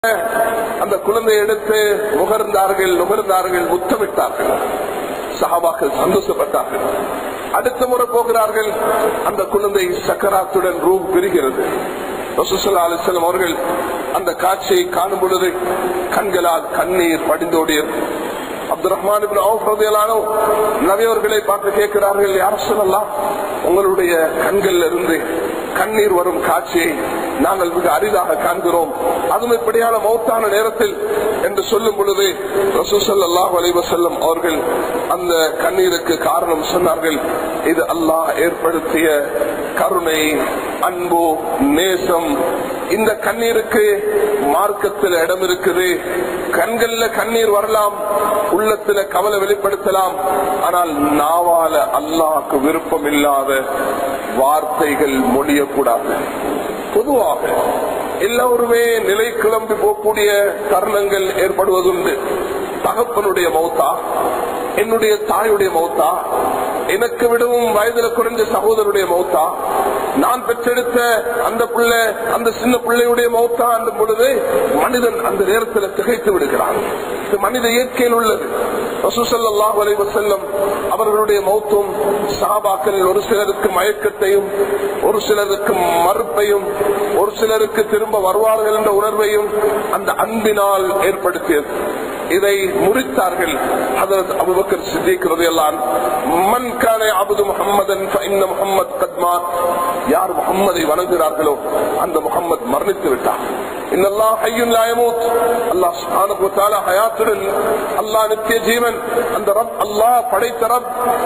அந்த குழந்தை எடுத்து நுகர்ந்தார்கள், முத்தமிட்டார்கள். சஹாபாக்கள் சந்தோஷப்பட்டார்கள். அடுத்த முறை போகிறார்கள், அந்த குழந்தை சக்கராத்துடன் ரூஹ் பிரிகிறது. ரசூல் ஸல்லல்லாஹு அலைஹி வஸல்லம் அவர்கள் அந்த காட்சியை காணும் பொழுது கண்களால் கண்ணீர் படிந்தோடியது. அப்துல் ரஹ்மான் இப்னு அவுஃப் ரலியல்லாஹு அன்ஹு நபி அவர்களை பார்த்து கேட்கிறார்கள், யா ரசூலல்லாஹ், உங்களுடைய கண்களில் இருந்து கண்ணீர் வரும் காட்சியை நாங்கள் மிக அரிதாக காண்கிறோம், அதுவும் இப்படியான மௌத்தான நேரத்தில் என்று சொல்லும் பொழுது ரசூல் ஸல்லல்லாஹு அலைஹி வஸல்லம் அவர்கள் அந்த கண்ணீருக்கு காரணம் சொன்னார்கள், இது அல்லாஹ் ஏற்படுத்திய கருணை, அன்பு, நேசம். இந்த கண்ணீருக்கு மார்க்கத்தில் இடம் இருக்குது. கண்கள்ல கண்ணீர் வரலாம், உள்ளத்துல கவலை வெளிப்படுத்தலாம், ஆனால் நாவால அல்லாஹ்க்கு விருப்பம் இல்லாத வார்த்தைகள் மொழியக்கூடாது. பொதுவாக எல்லோருமே நிலை கிளம்பி போகக்கூடிய தருணங்கள் ஏற்படுவதுண்டு. தகப்பனுடைய மௌத்தா, என்னுடைய தாயுடைய மௌத்தா, எனக்கு விடவும் வயதில் குறைஞ்ச சகோதரருடைய மௌத்தா, நான் பெற்றெடுத்த அந்த பிள்ளை, அந்த சின்ன பிள்ளையுடைய மௌத்தா என்ற பொழுது மனிதன் அந்த நேரத்தில் திகைத்து விடுகிறான். இது மனித இயற்கையில் உள்ளது. ரசூல் ஸல்லல்லாஹு அலைஹி வஸல்லம் அவர்களுடைய மௌத்தும் சஹாபாக்களில் ஒரு சிலருக்கு மயக்கத்தையும், ஒரு சிலருக்கு மறுப்பையும், ஒரு சிலருக்கு திரும்ப வருவார்கள் என்ற உணர்வையும் அந்த அன்பினால் ஏற்படுத்தியது. இதை முறித்தார்கள். ஹஜ்ரத் அபூபக்கர் சித்திக் ரலியல்லாஹு அன்ஹு, மன் கான யஅபுது முஹம்மதன் ஃபஇன்ன முஹம்மத் கத் மாத், யார் முஹம்மதை வணங்குகிறார்களோ அந்த முஹம்மத் மரணித்து விட்டார். இன்னல்லாஹ் ஹய்யுன் லா யமூத், அல்லாஹ் சுப்ஹானஹு வ தஆலா ஹயாத்துடன், அல்லாஹ் நித்திய ஜீவன். அந்த ரப், அல்லாஹ் படைத்த ரப்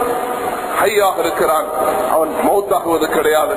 ஹையாக இருக்கிறான், அவன் மௌத்தாகுவது கிடையாது.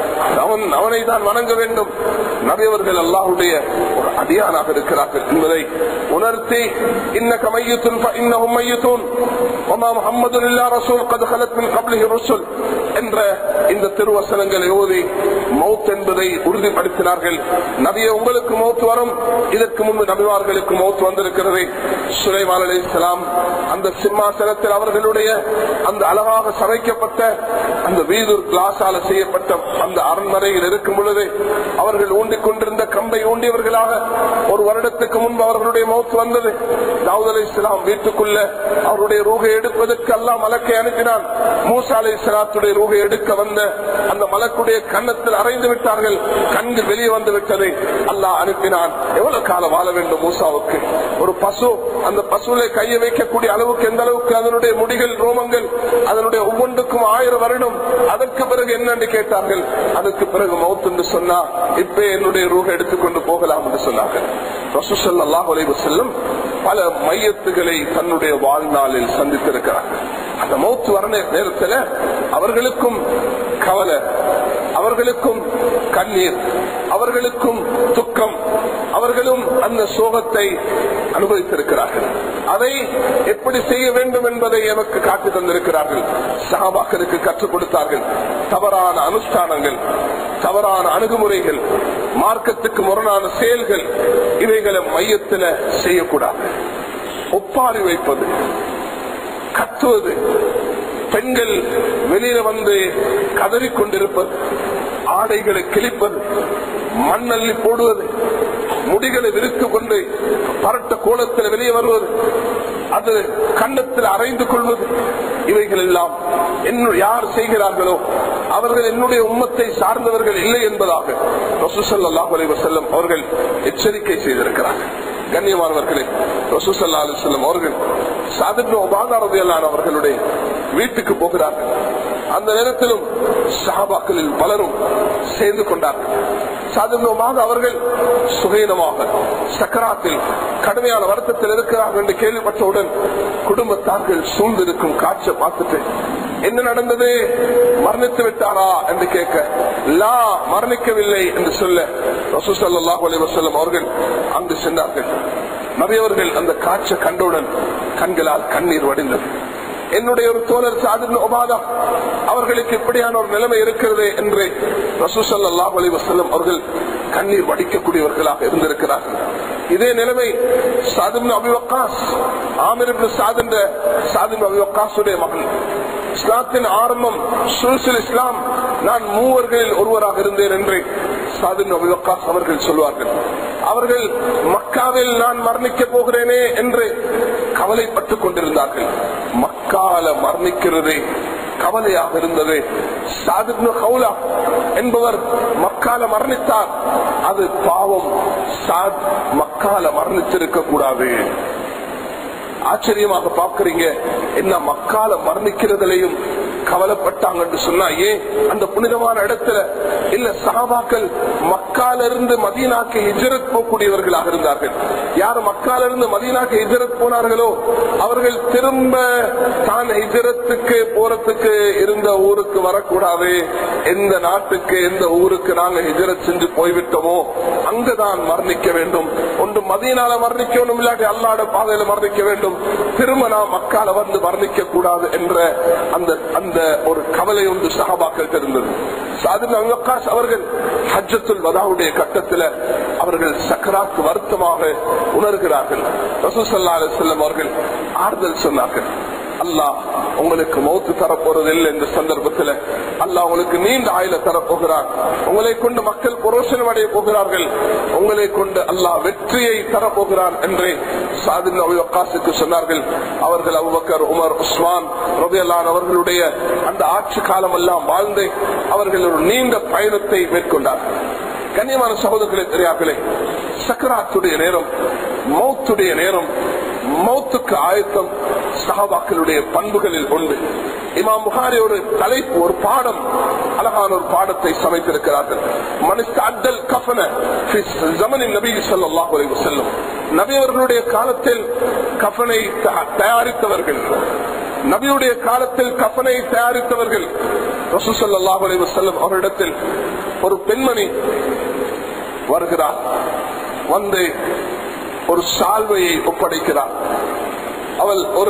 அவனை தான் வணங்க வேண்டும். நபியவர்கள் அல்லாஹ்வுடைய ஒரு அடியானாக இருக்கிறார்கள் என்பதை உணர்த்தி, இன்னக மய்யித்துன் ஃபஇன்னஹும் மய்யித்தூன் வமா முஹம்மதுன் இல்லா ரசூல் கத் கலத் மின் கப்லிஹி ருசுல் என்ற இந்த திருவசனங்களை ஓதி மௌத் என்பதை உறுதிப்படுத்தினார்கள். நபியே, உங்களுக்கு மௌத் வரும், இதற்கு முன்பு நபிமார்களுக்கு மௌத் வந்திருக்கிறது. சுலைமான் அலைஹிஸ்ஸலாம் அந்த சிம்மாசனத்தில் அவர்களுடைய அந்த அழகாக சமைக்கப்பட்ட அந்த வீதுர் கிளாஸால செய்யப்பட்ட அந்த அரண்மனையில் இருக்கும் பொழுது அவர்கள் ஊண்டிக் கொண்டிருந்த கம்பை ஊண்டியவர்களாக ஒரு வருடத்துக்கு முன்பு அவர்களுடைய மௌத் வந்தது. தாவூத் அலைஹிஸ்ஸலாம் வீட்டுக்குள்ள அவருடைய ரூஹை எடுப்பதற்கு அல்லாஹ் மலக்கை அனுப்பினான். மூசா அலைஹிஸ்ஸலாத்துடைய ரூஹை எடுக்க வந்த அந்த மலக்குடைய கன்னத்தில் அறைந்து விட்டார்கள். கண்கள் வெளியே வந்து விட்டதை அல்லாஹ் அனுப்பினான். எவ்வளவு காலம் வாழ வேண்டும் மூசாவுக்கு? ஒரு பசு, அந்த பசுவிலே கையை வைக்கக்கூடிய அளவுக்கு எந்த அளவுக்கு அதனுடைய முடிகள், ரோமங்கள், அதனுடைய ஒவ்வொன்றுக்கும் 1000 வருடம். அதற்கு பிறகு என்னன்னு கேட்டார்கள். அதற்கு பிறகு மௌத் என்று சொன்னா, இப்ப என்னுடைய ரூஹை எடுத்துக்கொண்டு போகலாம் என்று சொன்னார்கள். ரசூல் ஸல்லல்லாஹு அலைஹி வஸல்லம் பல மையத்துகளை தன்னுடைய வாழ்நாளில் சந்தித்திருக்கிறார்கள். அந்த மௌத் வர நேரத்தில் அவர்களுக்கும் கவலை, அவர்களுக்கும் கண்ணீர், அவர்களுக்கும் துக்கம், அவர்களும் அந்த சோகத்தை அனுபவித்திருக்கிறார்கள். அதை எப்படி செய்ய வேண்டும் என்பதை எனக்கு காட்டி தந்திருக்கிறார்கள். சஹாபாக்களுக்கு கற்றுக் கொடுத்தார்கள். தவறான அனுஷ்டானங்கள், தவறான அணுகுமுறைகள், மார்க்கத்துக்கு முரணான செயல்கள், இவைகளை மையத்தில் செய்யக்கூடாது. ஒப்பாரி வைப்பது, கத்துவது, பெண்கள் வெளியில வந்து கதறிக்கொண்டிருப்பது, ஆடைகளை கிழிப்பது, மண்ணள்ளி போடுவது, முடிகளை விரித்துக் கொண்டு பரட்ட கோலத்தில் வெளியே வருவது, அது கன்னத்தில் அரைந்து கொள்வது, இவைகள் எல்லாம் யார் செய்கிறார்களோ அவர்கள் என்னுடைய உம்மத்தை சார்ந்தவர்கள் இல்லை என்பதாக ரசூல் ஸல்லல்லாஹு அலைஹி வஸல்லம் அவர்கள் எச்சரிக்கை செய்திருக்கிறார்கள். கண்ணியமானவர்களே, ரசூல் ஸல்லல்லாஹு அலைஹி வஸல்லம் அவர்கள் சஅத் இப்னு உபாதா ரலியல்லாஹு அன்ஹு அவர்களுடைய வீட்டுக்கு போகிறார்கள். அந்த நேரத்திலும் சஹாபாக்களில் பலரும் சேர்ந்து கொண்டார்கள். சஅத் இப்னு உபாதா அவர்கள் சுகைனமாக சக்கராத்தில் கடுமையான வருத்தத்தில் இருக்கிறார்கள் என்று கேள்விப்பட்டவுடன் குடும்பத்தார்கள் சூழ்ந்திருக்கும் காட்சியை பார்த்துட்டு, என்ன நடந்தது, மரணித்து விட்டாரா என்று கேட்க, லா, மரணிக்கவில்லை என்று சொல்ல ரசூல் ஸல்லல்லாஹு அலைஹி வஸல்லம் அவர்கள் அங்கு சென்றார்கள். நபி அவர்கள் அந்த காட்சியை கண்டவுடன் கண்களால் கண்ணீர் வடிந்தது. என்னுடைய ஒரு தோழர் சஅத் இப்னு உபாதா அவர்களுக்கு இப்படியான ஒரு நிலைமை இருக்கிறது என்று ரசூல் ஸல்லல்லாஹு அலைஹி வஸல்லம் அவர்கள் கண்ணீர் வடிக்கக்கூடியவர்களாக இருந்திருக்கிறார்கள். இதே நிலைமை சஅத் இப்னு அபி வக்காஸ், ஆமிர் இப்னு சஅத் என்ற சஅத் இப்னு அபி வக்காஸுடைய மகன். இஸ்லாத்தின் ஆரம்பம், சுல்சுல் இஸ்லாம், நான் மூவர்களில் ஒருவராக இருந்தேன் என்று சாத் இப்னு அபீ வக்காஸ் அவர்கள் சொல்வார்கள், அவர்கள் மக்காவில் நான் மரணிக்க போகிறேனே என்று கவலைப்பட்டுக் கொண்டிருந்தார்கள். மக்கால மரணிக்கிறதே கவலையாக இருந்தது. சாத் இப்னு ஹவுலா என்பவர் மக்கால மரணித்தார். அது பாவம், சாத் மக்கால மரணித்திருக்க கூடாது. ஆச்சரியமாக பார்க்கிறீங்க, என்ன மக்கால மரணிக்கிறதுலையும் கவலைப்பட்டாங்க என்று சொன்னா, ஏன் அந்த புனிதமான இடத்துல இல்ல சஹாபாக்கள் மக்கால இருந்து மதீனாக்கு ஹிஜ்ரத் போகக்கூடியவர்களாக இருந்தார்கள். யார் மக்கால இருந்து மதீனாக்கு ஹிஜ்ரத் போனார்களோ அவர்கள் திரும்ப தான் ஹிஜ்ரத்துக்கு போறதுக்கு இருந்த ஊருக்கு வரக்கூடாது. எந்த நாட்டுக்கு எந்த ஊருக்கு நாங்க ஹிஜ்ரத் செஞ்சு போய்விட்டோமோ அங்குதான் மரணிக்க வேண்டும். ஒன்று மதீனால மரணிக்கணும், இல்லாட்டி அல்லாஹ்வுடைய பாதையில மரணிக்க வேண்டும். திரும்ப நாம் மக்கால வந்து மரணிக்க கூடாது என்ற அந்த ஒரு கவலை ஒன்று சஹாபாக்கள் இருந்தது. சாத் இப்னு அபீ வக்காஸ் அவர்கள் ஹஜ்ஜத்துல் வதாவுடைய கட்டத்தில் அவர்கள் சக்கராத் வருத்தமாக உணர்கிறார்கள். ரசூல் ஸல்லல்லாஹு அலைஹி வஸல்லம் அவர்கள் ஆறுதல் சொன்னார்கள், அல்லாஹ் உங்களுக்கு மௌத்து தரப்போறதில்லை. இந்த சந்தர்ப்பத்தில் அல்லாஹ் உங்களுக்கு நீண்ட ஆயுள தரப்போகிறார். உங்களை கொண்டு மக்கள் புரோஷனம் அடைய போகிறார்கள். உங்களை கொண்டு அல்லாஹ் வெற்றியை தரப்போகிறார் என்று சாத் இப்னு அபீ வக்காஸுக்கு சொன்னார்கள். அவர்கள் அபூபக்கர், உமர், உஸ்மான் ரலியல்லாஹு அன்ஹு அவர்களுடைய அந்த ஆட்சி காலம் எல்லாம் வாழ்ந்து அவர்கள் ஒரு நீண்ட பயணத்தை மேற்கொண்டார்கள். கண்ணியமான சகோதரர்களே, பெரியார்களே, சக்கராத்துடைய நேரம், மௌத்துடைய நேரம், மௌத்துக்கு ஆயத்தம் சஹாபாக்களுடைய பண்புகளில் உண்டு. இமாம் புகாரி ஒரு தலைப்பு, ஒரு பாடம், அழகான ஒரு பாடத்தை சமைத்திருக்கிறார்கள். மனிஸ்தஅத்தல் கஃபன ஃபி ஸமனின் நபி ஸல்லல்லாஹு அலைஹி வஸல்லம். நபி அவர்களுடைய காலத்தில் கஃபனை தயாரித்தவர்கள், நபியுடைய காலத்தில் கஃபனை தயாரித்தவர்கள். ரசூல் ஸல்லல்லாஹு அலைஹி வஸல்லம் அவரிடத்தில் ஒரு பெண்மணி வருகிறார். வந்து ஒரு சால்வையை ஒப்படைக்கிறார். அவள் ஒரு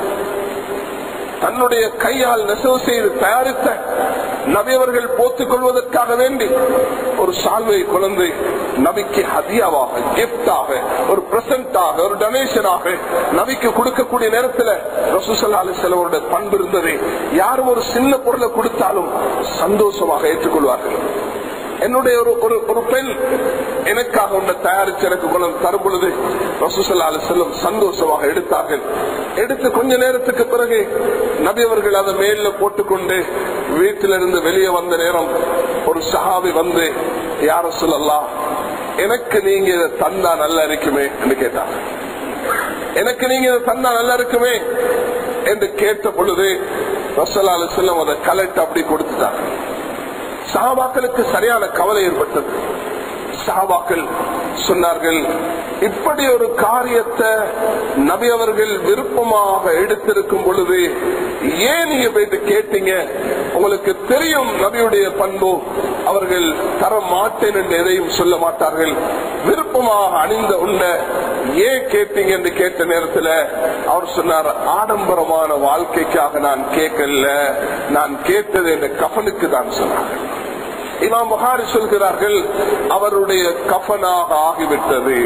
தன்னுடைய கையால் நெசவு செய்து தயாரித்த நபியவர்கள் போத்துக் கொள்வதற்காக வேண்டி ஒரு சால்வை கொண்டு நபிக்கு ஹதியாவாக, கிஃப்டாக, ஒரு பிரசன்டாக, ஒரு டொனேஷனாக நபிக்கு கொடுக்கக்கூடிய நேரத்தில் ரசூல் ஸல்லல்லாஹு அலைஹி வஸல்லம் அவருடைய பண்பு இருந்தது. யாரும் ஒரு சின்ன பொருளை கொடுத்தாலும் சந்தோஷமாக ஏற்றுக்கொள்வார்கள். என்னுடைய ஒரு பெண் எனக்காக ஒன்றை தயாரித்து எனக்கு கொண்டு தரும் பொழுது ரசூல் ஸல்லல்லாஹு அலைஹி வஸல்லம் சந்தோஷமாக எடுத்தார்கள். எடுத்து கொஞ்ச நேரத்துக்கு பிறகு நபி அவர்கள் அதை மேல போட்டுக்கொண்டு வீட்டிலிருந்து வெளியே வந்த நேரம் ஒரு சஹாபி வந்து, யா ரசூலல்லாஹ், எனக்கு நீங்க இதை தந்தா நல்லா இருக்குமே என்று கேட்டார். எனக்கு நீங்க இதை தந்தா நல்லா இருக்குமே என்று கேட்ட பொழுது ரசூல் ஸல்லல்லாஹு அலைஹி வஸல்லம் அதை கலெக்ட் அப்படி கொடுத்துட்டார். சஹாபாக்களுக்கு சரியான கவலை ஏற்பட்டது. சஹாபாக்கள் சொன்னார்கள், இப்படி ஒரு காரியத்தை நபி அவர்கள் விருப்பமாக எடுத்திருக்கும் பொழுது ஏன் நீங்க போயிட்டு கேட்டீங்க? உங்களுக்கு தெரியும் நபியுடைய பண்பு, அவர்கள் தர மாட்டேன் என்று எதையும் சொல்ல மாட்டார்கள். விருப்பமாக அணிந்த உண்ட ஏன் கேட்டீங்க என்று கேட்ட நேரத்தில் அவர் சொன்னார், ஆடம்பரமான வாழ்க்கைக்காக நான் கேட்கல, நான் கேட்டது என்ற கஃபனுக்கு தான் சொன்னார். இமாம் புகாரி சொல்கிறார்கள், அவருடைய கஃபனாக ஆகிவிட்டது.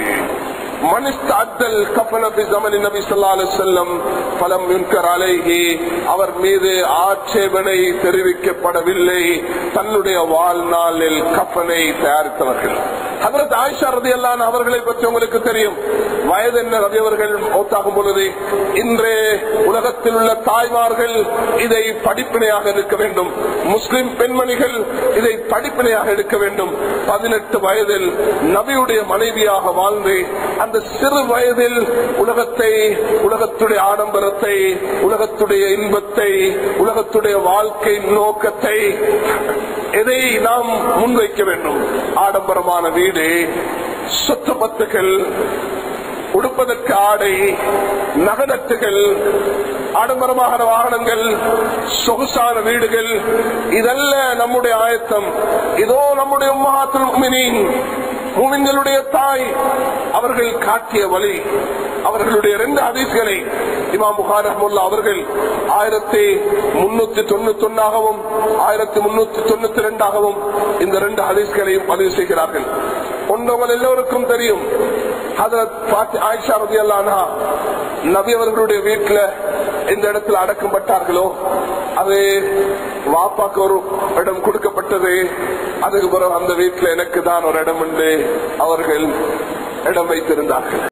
அவர் மீது ஆட்சேபனை தெரிவிக்கப்படவில்லை. தன்னுடைய வாழ்நாளில் கஃபனை தயாரித்தவர்கள் ஹஜ்ரத் ஆயிஷா ரலியல்லாஹு அன்ஹா அவர்களை பற்றி உங்களுக்கு தெரியும். வயது என்ன நபி அவர்கள் மௌத்தாகும் பொழுது இன்றே உலகத்தில் உள்ள தாய்மார்கள் இதை படிப்பினையாக எடுக்க வேண்டும். முஸ்லிம் பெண்மணிகள் இதை படிப்பினையாக எடுக்க வேண்டும். 18 வயதில் நபியுடைய மனைவியாக வாழ்ந்து அந்த சிறு வயதில் உலகத்துடைய ஆடம்பரத்தை, உலகத்துடைய இன்பத்தை, உலகத்துடைய வாழ்க்கை நோக்கத்தை எதை நாம் முன்வைக்க வேண்டும்? ஆடம்பரமான வீடு, சொத்து பத்துகள், உடுப்பதற்கு ஆடை, நகனத்துகள், ஆடம்பரமான வாகனங்கள், சொகுசான வீடுகள், இதல்ல நம்முடைய ஆயத்தம். இதோ நம்முடைய உம்மஹாத்துல் முஃமினீன், மூமின்களுடைய தாய், அவர்கள் காட்டிய வழி. அவர்களுடைய 2 ஹதீஸ்களை இமாம் புகாரி ரஹ்மத்துல்லாஹி அவர்கள் 1391 1392 இந்த 2 ஹதீஸ்களையும் பதிவு செய்கிறார்கள். ஒன்றவங்க எல்லோருக்கும் தெரியும், ஹஜ்ரத் ஆயிஷா ரலியல்லாஹு அன்ஹா நபி அவர்களுடைய வீட்டில் எந்த இடத்துல அடக்கப்பட்டார்களோ அது வாப்பாக்கு ஒரு இடம் கொடுக்கப்பட்டது. அதுக்கு பிறகு அந்த வீட்டில் எனக்கு தான் ஒரு இடம் உண்டு, அவர்கள் இடம் வைத்திருந்தார்கள்.